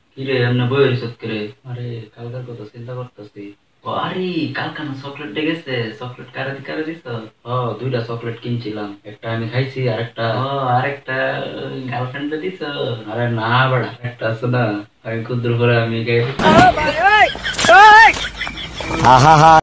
কিরে এমনি বই রিসত করে? আরে কালকার কথা চিন্তা করতেছি। ও আরে কালকা না চকলেট ডে গেছে, চকলেট কারে কারে দিছ? ও দুইটা চকলেট কিনছিলাম, একটা আমি খাইছি আরেকটা আরেকটা গার্লফ্রেন্ডে দিছ? আরে না বেড়া, একটা আছে না, আমি ক্ষুদ্র করে আমি খাই।